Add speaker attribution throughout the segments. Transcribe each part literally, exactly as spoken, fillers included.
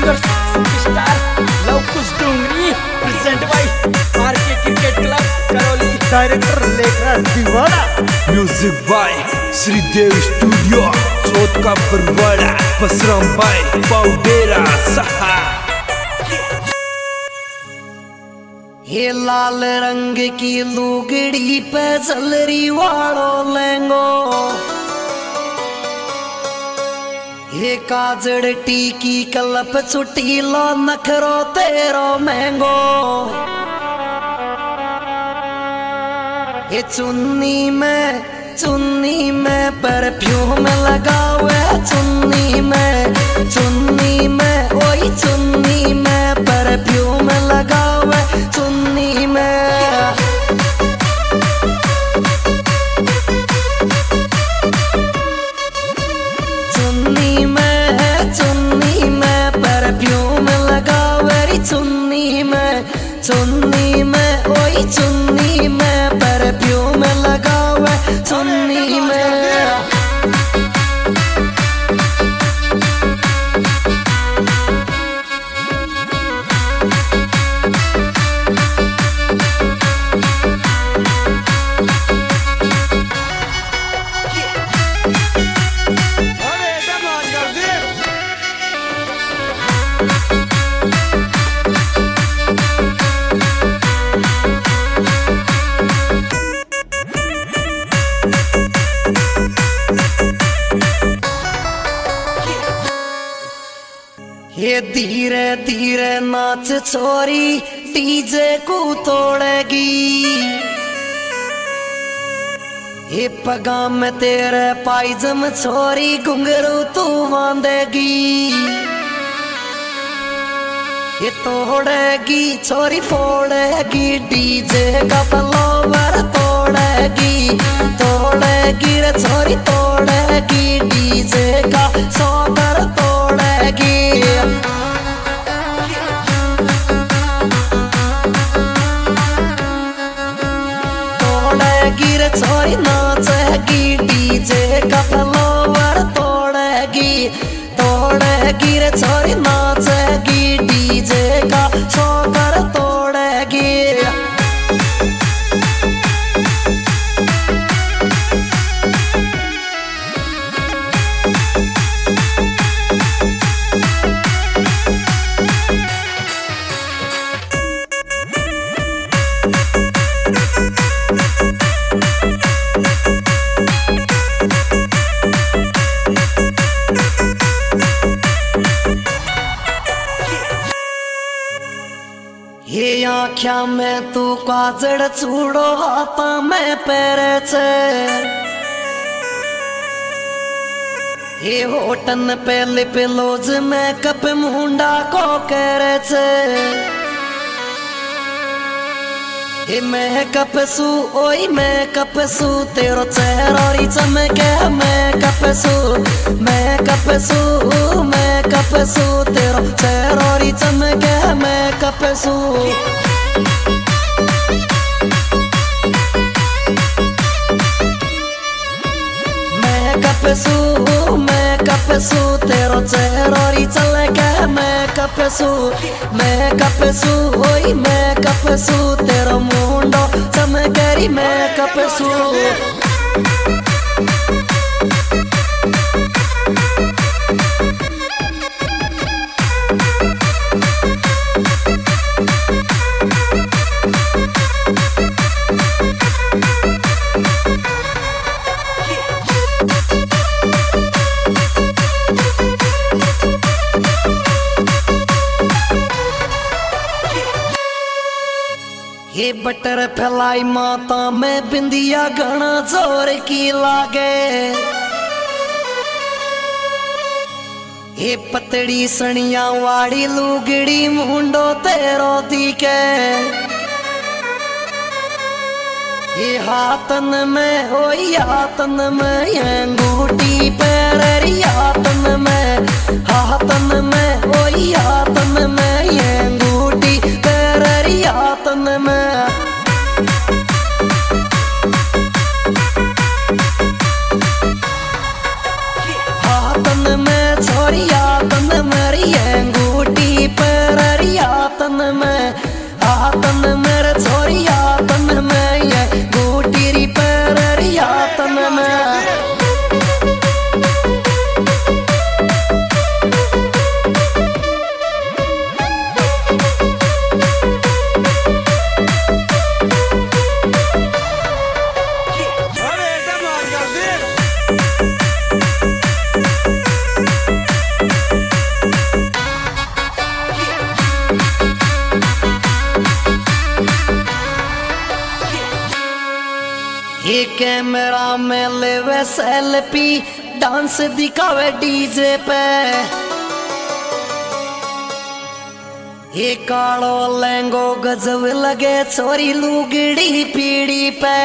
Speaker 1: Singer superstar Lavkush Dongri present by RK cricket club Karauli.
Speaker 2: Director Lekhraj Deewana.
Speaker 3: Music by Shridev studio Chauth ka Barwara. Basram bye पाउडेरा सहा।
Speaker 4: ये लाल रंग की लुगड़ी पे जलरी वालो लेंगो, ये काजड़ टीकी कलप चुटीलो नखरो तेरो महंगो। ये चुन्नी में चुन्नी में परफ्यूम लगावे, चुन्नी में चुन्नी में ओई चुन्नी में परफ्यूम लगावे, चुन्नी में चुन्नी में चुन्नी में परफ्यूम लगावे, चुन्नी में चुन्नी में ओई चुन्नी में परफ्यूम लगावे, चुन्नी में। ये धीरे धीरे नाच छोरी डीजे को तोड़ेगी, ये पगा में तेरे पायजम छोरी घुंघरू तू बांधेगी। ये तोड़ेगी छोरी फोड़ेगी डीजे का फ्लावर, तोड़ेगी तोड़ेगी रे छोरी तोड़ेगी डीजे का सोबर, तोड़ेगी तोड़ेगी रे छोरी नाचेगी डीजे का फ्लावर, तोड़ेगी तोड़ेगी रे छोरी नाचेगी डीजे का सोबर, तोड़ेगी। ये आँख्या में तू काजड़ चूड़ो हाथा में पैरे छे, ये होटन पे लिप लोज में कप मुंडा को करे छे। ये मैं कपसू ओई मैं कपसू तेरो चेहरोरी चमके, मैं कपसू मैं कपसू मैं कपसू तेरो चेहरोरी चमके, मैं कपसू। मैं कपसू मैं कपसू तेरो चेहरोरी चमके, मैं कपसू मैं कपसू ओई मैं कपसू तेरो मुंडो चमकेरी, मैं कपसू। ये बटर फैलाई माता में बिंदिया घना जोर की लागे, ये पतड़ी सनिया वाड़ी लुगड़ी मुंडो तेरो दिखे। ये हाथन में ओई हाथन में अंगूठी पैरी, हाथन में हाथन में ओई हाथन में अंगूठी पैरी, हाथन में। हाथन में छोरी हाथन मेरी अंगूठी ये कैमरा में लेवे सेल्फी डांस दिखावे डीजे पे ये कालो लहंगो गजब लगे छोरी लुगड़ी पीड़ी पे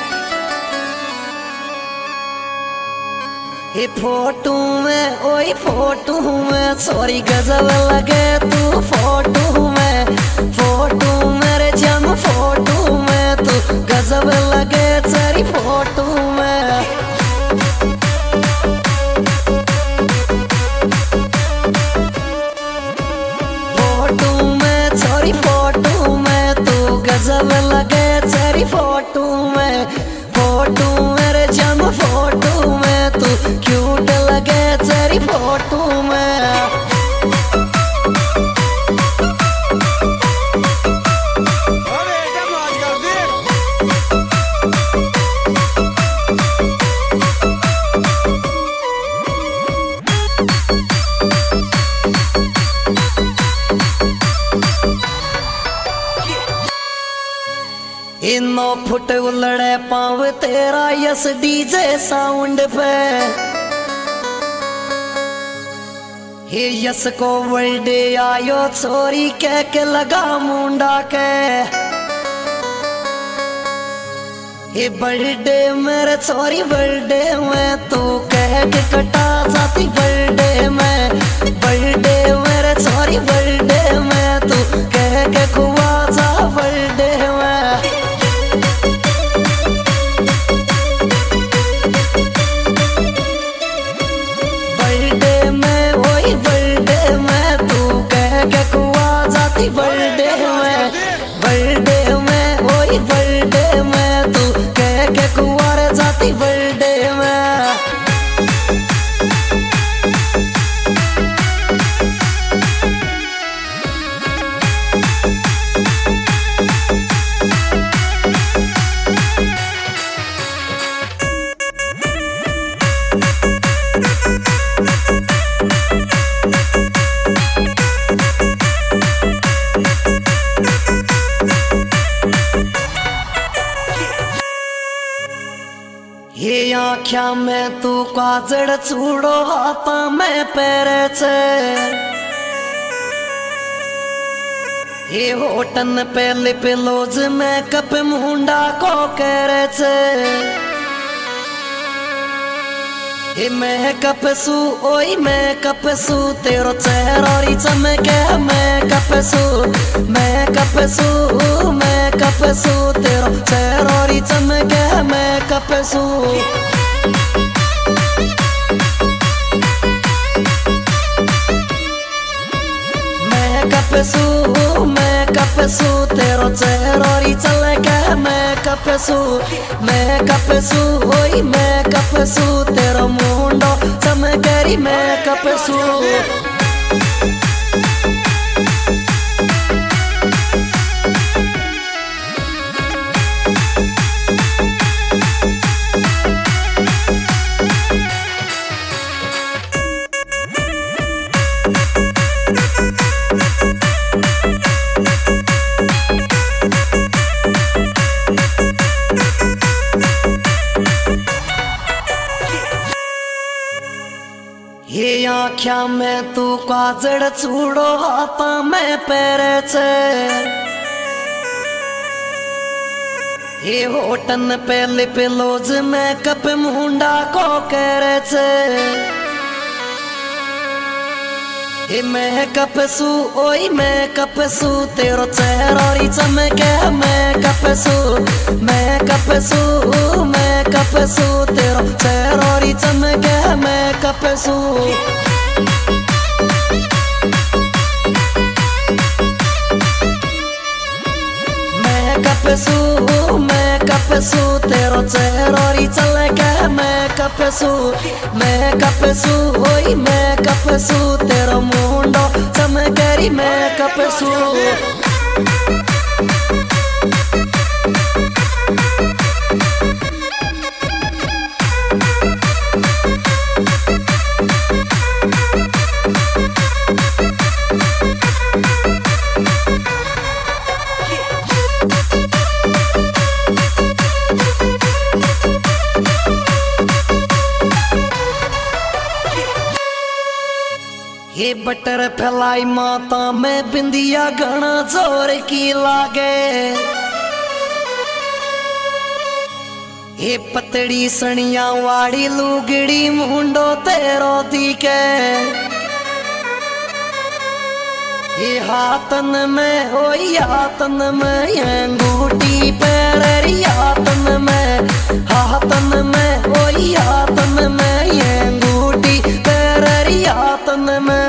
Speaker 4: ये फोटो में ओए फोटो में छोरी गजब लगे तू फोटो में फोटो मेरे जम फोटो में तू गजब लगे तेरी फोटो में फोटो में छोरी फोटो में तू गजब लगे तेरी फोटो में फोटो मेरे जम फोटो में तू क्यूट लगे तेरी फोटो में इनो फुट उलड़े पाव तेरा यस डीजे साउंड पे हे यस को बर्थडे आयो छोरी कह के लगा मुंडा के हे बर्थडे मेरे छोरी बर्थडे में तू कह के कटा जाती बर्थडे में बर्थडे मेरे छोरी बर्थडे में तू कह के खुआ जा बर्थडे में बर्थडे में बर्थडे में ओए बर्थडे में तू कह के कुंवार जाती बर्थडे में ये आँख्या में तू काजड़ चूड़ो हाथा में पैरे छे ये होटन पे लिप लोज में कप मुंडा को करे छे ये मैं कप सू ओई मैं कप सू तेरो चेहरा री चमके मैं कप सू मैं कप सू मैं कप सू तेरो चेहरा री चमके मैं कप सू मैं कप सू मैं कप सू तेरो चेहरा री चमके मैं कप सू मैं कप सू ओई मैं कप सू तेरो मुंडो चमकेरी मैं कप सू ये आँख्या में तू काजड़ चूड़ो हाथा में पैरे छे ये होटन पे लिप लोज में कप मुंडा को करे छे ये मैं कप सू ओई मैं कप सू तेरो चेहरा री चमके मैं कप सू मैं कप सू मैं कप सू तेरो चेहरा री चमके मैं कप सू मैं कप सू मैं कप सू तेरो चेहरा री चमके मैं कप सू मैं कप सू ओई मैं कप सू तेरो मुंडो चमकेरी मैं कप सू हे बटर फैलाई माता में बिंदिया घना जोर की लागे। हे पतड़ी सनिया वाड़ी लुगड़ी मुंडो तेरो दिखे। ये हाथन में हो हाथन में अंगूठी पैर हाथन में हाथन में हो हाथन में अंगूठी पैर हाथन में।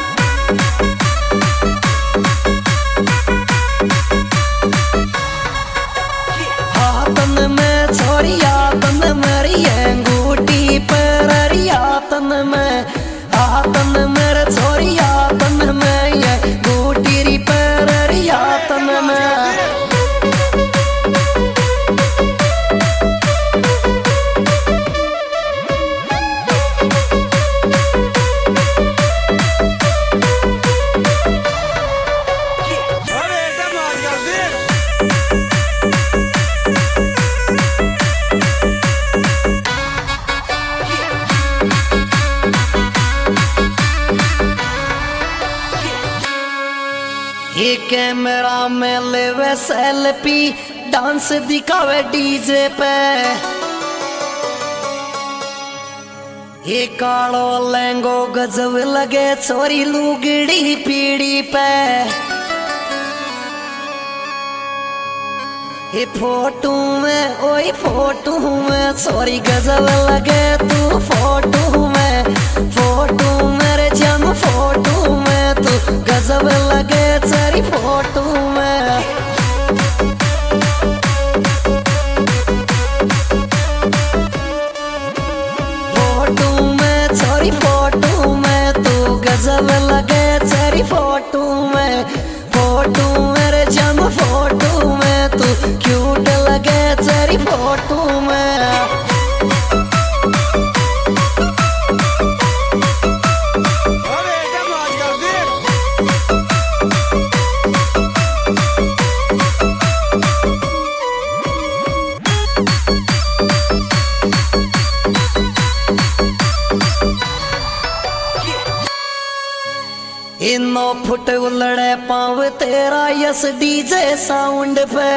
Speaker 4: हाथन में छोरी हाथन मेरी अंगूठी पैर हाथन में हाथन मेरे छोरी हाथन में अंगूठी पैर हाथन में। ये कैमरा में लेवे सेल्फी डांस दिखावे डीजे पे। ये कालो लहंगो गजब लगे छोरी लुगड़ी पीड़ी पे। ये फोटो में ओए फोटो में छोरी गजब लगे तू फोटो में फोटो मेरे जम फोटो में तू गजब लगे तेरी फोटो में। फोटो में तेरी फोटो में तू गजब लगे तेरी फोटो में फोटो मेरे जम फोटो में तू क्यूट लगे तेरी फोटो में। इनो फुट उलड़े पाव तेरा यस डीजे साउंड पे।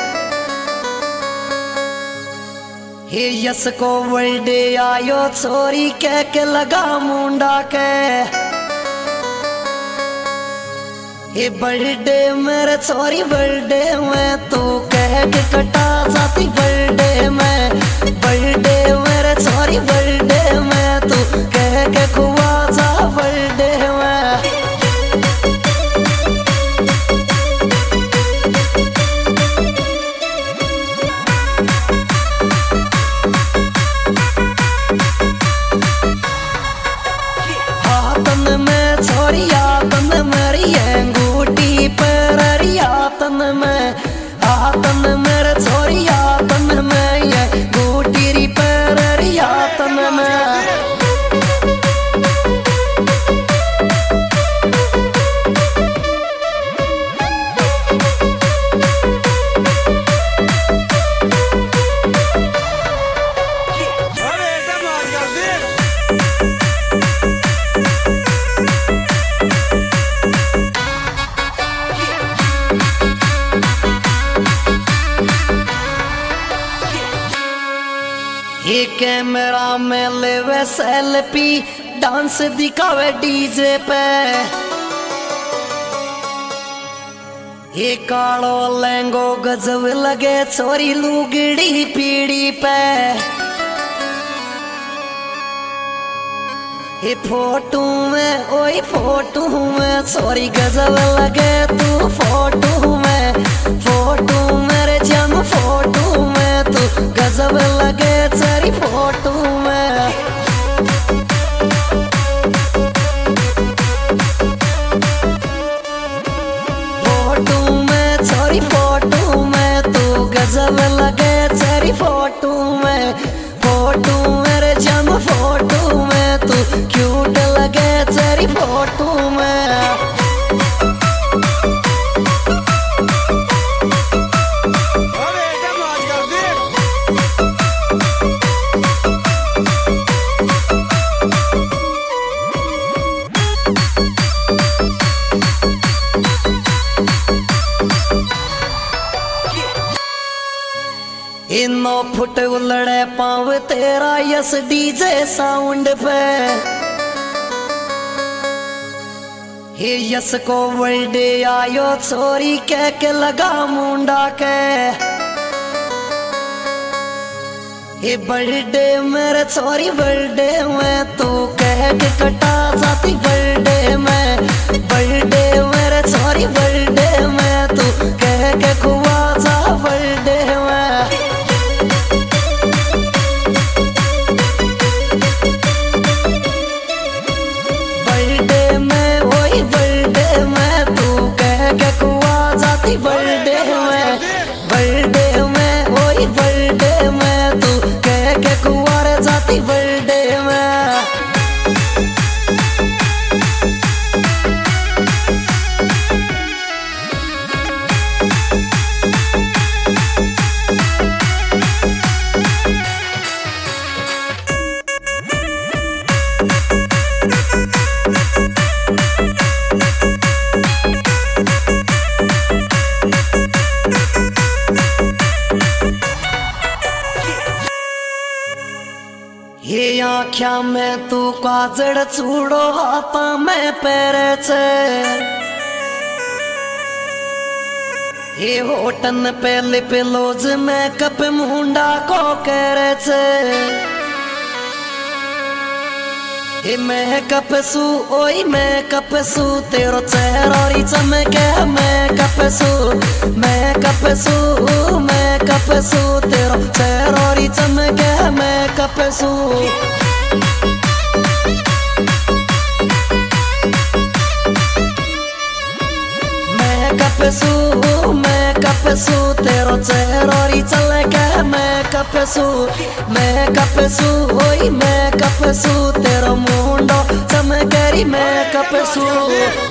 Speaker 4: हे यस को वर्ल्डे आयो छोरी कह के लगा मुंडा के। हे बर्थडे मेरे छोरी बर्थडे में तू कह के कटा जाती बर्थडे में बर्थडे मेरे छोरी बर्थडे में तू कह के खुआ जा बर्थडे में। हाथन में छोरी हाथन मेरी अंगूठी पैर हाथन में हाथन मेरे छोरी हाथन में अंगूठी पैर हाथन में। ये कैमरा में लेवे सेल्फी डांस दिखावे डीजे पे। ये कालो लहंगो गजब लगे छोरी लुगड़ी पीड़ी पे। ये फोटो में ओए फोटो में छोरी गजब लगे तू फोटो में फोटो मेरे जम फोटो में तू गजब लगे तेरी फोटो में। फोटो में छोरी फोटो में तू गजब लगे तेरी फोटो में फोटो मेरे जम फोटो में तू क्यूट लगे तेरी फोटो में। फुट उलड़े पाव तेरा यस डीजे साउंड पे। हे यस को वर्ल्डे आयो छोरी कह के लगा मुंडा के। हे बर्थडे मेरे छोरी बर्थडे में तू कह के कटा जाती बर्थडे में। बर्थडे मेरे छोरी बर्थडे में तू कह के खुआ जा बर्थडे में। बर्थडे में वही बर्थडे में तू कह के खुआ जाती बर्थडे में। बर्थडे में वही बर्थडे में तू कह के कुंवार जाती बर्थडे में। ये आख्या में तू काजड़ चूड़ो हाथा में पैरे छे। ये होटन पे लिप लोज में कप मुंडा को करे छे। ये मैं कप सू ओई मैं कप सू तेरो चेहरा चमके मैं कप सू। मैं कप सू मैं कप सू तेरो चेहरा चमके मैं कप सू। मैं कप सू मैं कप सू तेरो चेहरा चल के मैं कप सू। मैं कप सू ओई मैं कप सू तेरो मुंडो चमकेरी मैं कप सू।